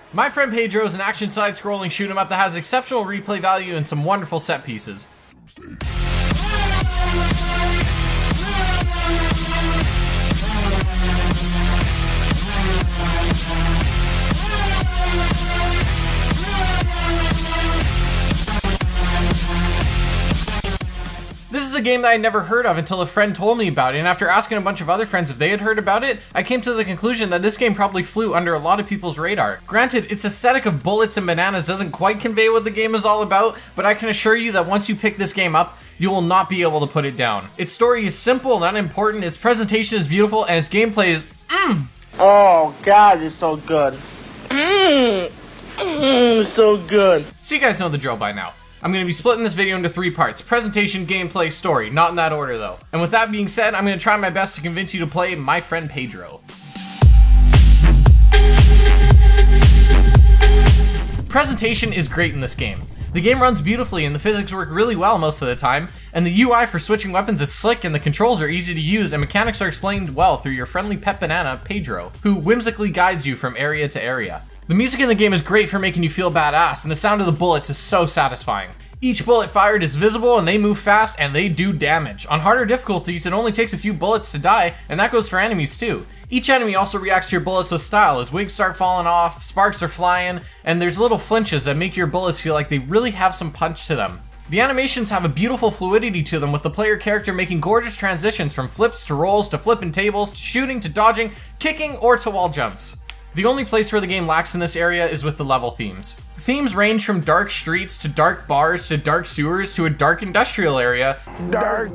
My Friend Pedro is an action side-scrolling shoot 'em up that has exceptional replay value and some wonderful set pieces. This is a game that I never heard of until a friend told me about it, and after asking a bunch of other friends if they had heard about it, I came to the conclusion that this game probably flew under a lot of people's radar. Granted, its aesthetic of bullets and bananas doesn't quite convey what the game is all about, but I can assure you that once you pick this game up, you will not be able to put it down. Its story is simple and unimportant, its presentation is beautiful, and its gameplay is Oh god, it's so good. So good. So you guys know the drill by now. I'm going to be splitting this video into 3 parts: presentation, gameplay, story. Not in that order though. And with that being said, I'm going to try my best to convince you to play My Friend Pedro. Presentation is great in this game. The game runs beautifully and the physics work really well most of the time, and the UI for switching weapons is slick and the controls are easy to use and mechanics are explained well through your friendly pet banana, Pedro, who whimsically guides you from area to area. The music in the game is great for making you feel badass, and the sound of the bullets is so satisfying. Each bullet fired is visible and they move fast and they do damage. On harder difficulties, it only takes a few bullets to die, and that goes for enemies too. Each enemy also reacts to your bullets with style, as wigs start falling off, sparks are flying, and there's little flinches that make your bullets feel like they really have some punch to them. The animations have a beautiful fluidity to them, with the player character making gorgeous transitions from flips to rolls to flipping tables to shooting to dodging, kicking, or to wall jumps. The only place where the game lacks in this area is with the level themes. Themes range from dark streets to dark bars to dark sewers to a dark industrial area. Dark.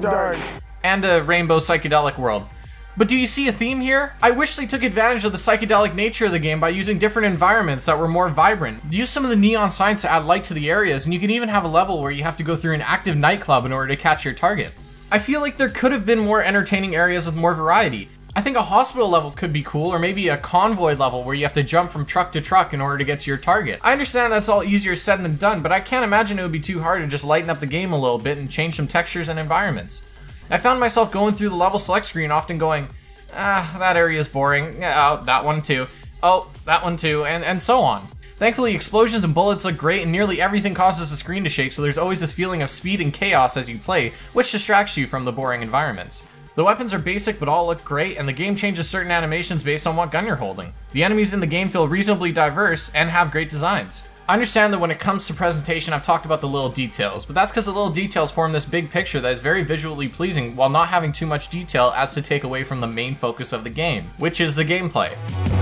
And a rainbow psychedelic world. But do you see a theme here? I wish they took advantage of the psychedelic nature of the game by using different environments that were more vibrant. Use some of the neon signs to add light to the areas, and you can even have a level where you have to go through an active nightclub in order to catch your target. I feel like there could have been more entertaining areas with more variety. I think a hospital level could be cool, or maybe a convoy level where you have to jump from truck to truck in order to get to your target. I understand that's all easier said than done, but I can't imagine it would be too hard to just lighten up the game a little bit and change some textures and environments. I found myself going through the level select screen often going, that area is boring, oh, that one too, oh, that one too, and so on. Thankfully, explosions and bullets look great and nearly everything causes the screen to shake, so there's always this feeling of speed and chaos as you play, which distracts you from the boring environments. The weapons are basic but all look great, and the game changes certain animations based on what gun you're holding. The enemies in the game feel reasonably diverse and have great designs. I understand that when it comes to presentation, I've talked about the little details, but that's because the little details form this big picture that is very visually pleasing while not having too much detail as to take away from the main focus of the game, which is the gameplay.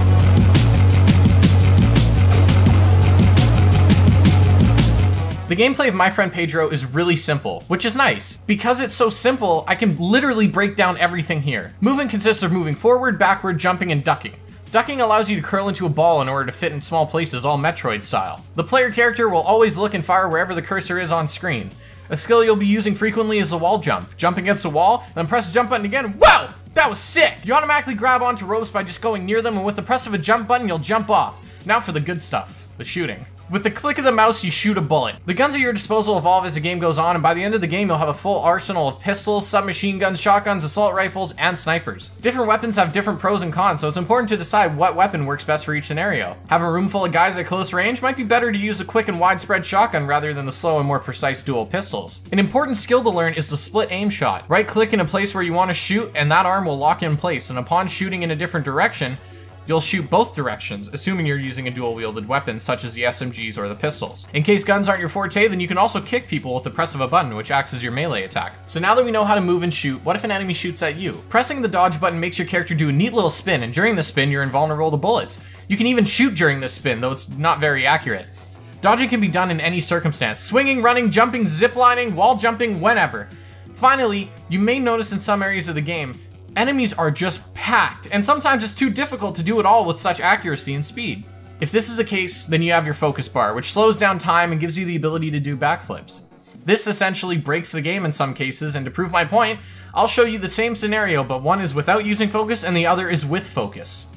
The gameplay of My Friend Pedro is really simple, which is nice. Because it's so simple, I can literally break down everything here. Moving consists of moving forward, backward, jumping, and ducking. Ducking allows you to curl into a ball in order to fit in small places, all Metroid style. The player character will always look and fire wherever the cursor is on screen. A skill you'll be using frequently is the wall jump. Jump against the wall, then press the jump button again. Wow! That was sick! You automatically grab onto ropes by just going near them, and with the press of a jump button, you'll jump off. Now for the good stuff, the shooting. With the click of the mouse, you shoot a bullet. The guns at your disposal evolve as the game goes on, and by the end of the game, you'll have a full arsenal of pistols, submachine guns, shotguns, assault rifles, and snipers. Different weapons have different pros and cons, so it's important to decide what weapon works best for each scenario. Have a room full of guys at close range, might be better to use a quick and widespread shotgun rather than the slow and more precise dual pistols. An important skill to learn is the split aim shot. Right-click in a place where you want to shoot, and that arm will lock in place, and upon shooting in a different direction, you'll shoot both directions, assuming you're using a dual-wielded weapon such as the SMGs or the pistols. In case guns aren't your forte, then you can also kick people with the press of a button, which acts as your melee attack. So now that we know how to move and shoot, what if an enemy shoots at you? Pressing the dodge button makes your character do a neat little spin, and during the spin, you're invulnerable to bullets. You can even shoot during this spin, though it's not very accurate. Dodging can be done in any circumstance: swinging, running, jumping, ziplining, wall jumping, whenever. Finally, you may notice in some areas of the game, enemies are just packed, and sometimes it's too difficult to do it all with such accuracy and speed. If this is the case, then you have your focus bar, which slows down time and gives you the ability to do backflips. This essentially breaks the game in some cases, and to prove my point, I'll show you the same scenario, but one is without using focus and the other is with focus.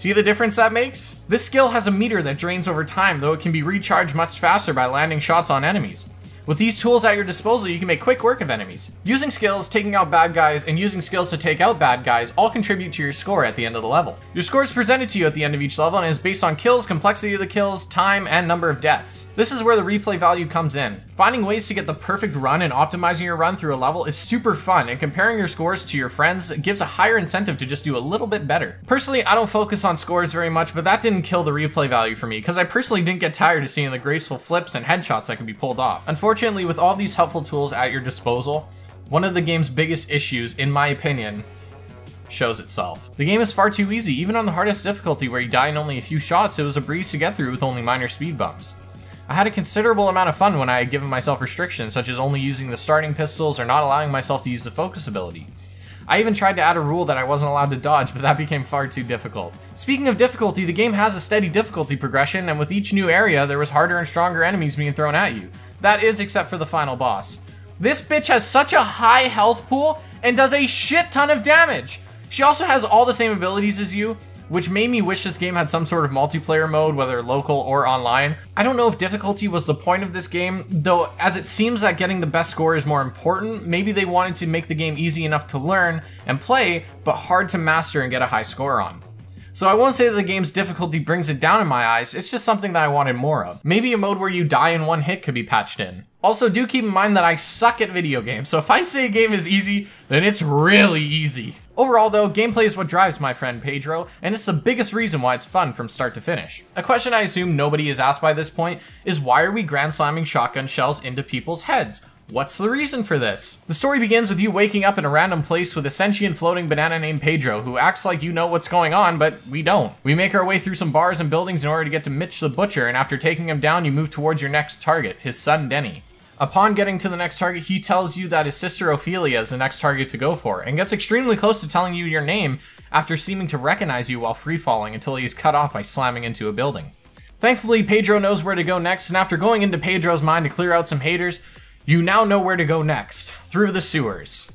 See the difference that makes? This skill has a meter that drains over time, though it can be recharged much faster by landing shots on enemies. With these tools at your disposal, you can make quick work of enemies. Using skills, taking out bad guys, and using skills to take out bad guys all contribute to your score at the end of the level. Your score is presented to you at the end of each level and is based on kills, complexity of the kills, time, and number of deaths. This is where the replay value comes in. Finding ways to get the perfect run and optimizing your run through a level is super fun, and comparing your scores to your friends gives a higher incentive to just do a little bit better. Personally, I don't focus on scores very much, but that didn't kill the replay value for me, because I personally didn't get tired of seeing the graceful flips and headshots that can be pulled off. Unfortunately, with all these helpful tools at your disposal, one of the game's biggest issues, in my opinion, shows itself. The game is far too easy. Even on the hardest difficulty where you die in only a few shots, it was a breeze to get through with only minor speed bumps. I had a considerable amount of fun when I had given myself restrictions, such as only using the starting pistols or not allowing myself to use the focus ability. I even tried to add a rule that I wasn't allowed to dodge, but that became far too difficult. Speaking of difficulty, the game has a steady difficulty progression, and with each new area, there was harder and stronger enemies being thrown at you. That is, except for the final boss. This bitch has such a high health pool and does a shit ton of damage. She also has all the same abilities as you, which made me wish this game had some sort of multiplayer mode, whether local or online. I don't know if difficulty was the point of this game, though as it seems that getting the best score is more important, maybe they wanted to make the game easy enough to learn and play, but hard to master and get a high score on. So I won't say that the game's difficulty brings it down in my eyes, it's just something that I wanted more of. Maybe a mode where you die in one hit could be patched in. Also, do keep in mind that I suck at video games, so if I say a game is easy, then it's really easy. Overall though, gameplay is what drives my friend Pedro, and it's the biggest reason why it's fun from start to finish. A question I assume nobody is asked by this point is, why are we grand slamming shotgun shells into people's heads? What's the reason for this? The story begins with you waking up in a random place with a sentient floating banana named Pedro, who acts like you know what's going on, but we don't. We make our way through some bars and buildings in order to get to Mitch the Butcher, and after taking him down, you move towards your next target, his son Denny. Upon getting to the next target, he tells you that his sister Ophelia is the next target to go for, and gets extremely close to telling you your name after seeming to recognize you while free-falling until he's cut off by slamming into a building. Thankfully, Pedro knows where to go next, and after going into Pedro's mind to clear out some haters, you now know where to go next, through the sewers.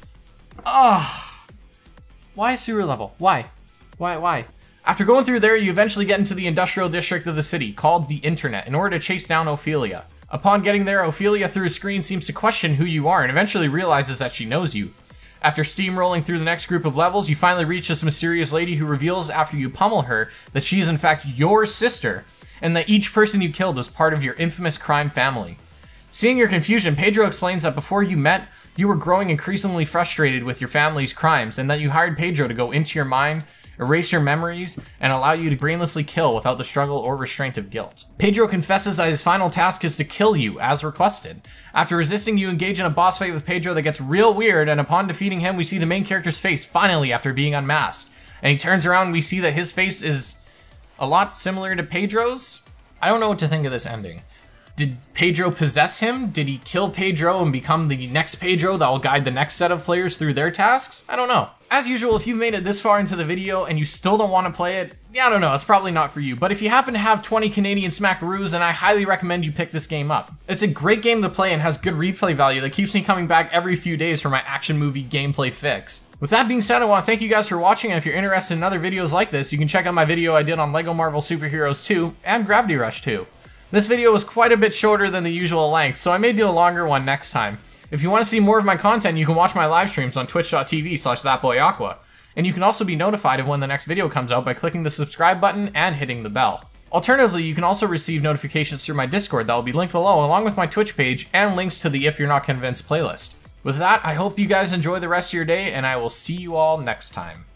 Why a sewer level? Why? Why? After going through there, you eventually get into the industrial district of the city, called the Internet, in order to chase down Ophelia. Upon getting there, Ophelia through a screen seems to question who you are and eventually realizes that she knows you. After steamrolling through the next group of levels, you finally reach this mysterious lady who reveals after you pummel her that she is in fact your sister, and that each person you killed was part of your infamous crime family. Seeing your confusion, Pedro explains that before you met, you were growing increasingly frustrated with your family's crimes, and that you hired Pedro to go into your mind, erase your memories, and allow you to brainlessly kill without the struggle or restraint of guilt. Pedro confesses that his final task is to kill you, as requested. After resisting, you engage in a boss fight with Pedro that gets real weird, and upon defeating him, we see the main character's face finally after being unmasked. And he turns around and we see that his face is a lot similar to Pedro's. I don't know what to think of this ending. Did Pedro possess him? Did he kill Pedro and become the next Pedro that will guide the next set of players through their tasks? I don't know. As usual, if you've made it this far into the video and you still don't want to play it, yeah, I don't know, it's probably not for you. But if you happen to have 20 Canadian smackaroos, then I highly recommend you pick this game up. It's a great game to play and has good replay value that keeps me coming back every few days for my action movie gameplay fix. With that being said, I want to thank you guys for watching, and if you're interested in other videos like this, you can check out my video I did on LEGO Marvel Super Heroes 2 and Gravity Rush 2. This video was quite a bit shorter than the usual length, so I may do a longer one next time. If you want to see more of my content, you can watch my live streams on twitch.tv/thatboyaqua. And you can also be notified of when the next video comes out by clicking the subscribe button and hitting the bell. Alternatively, you can also receive notifications through my Discord that will be linked below, along with my Twitch page and links to the If You're Not Convinced playlist. With that, I hope you guys enjoy the rest of your day, and I will see you all next time.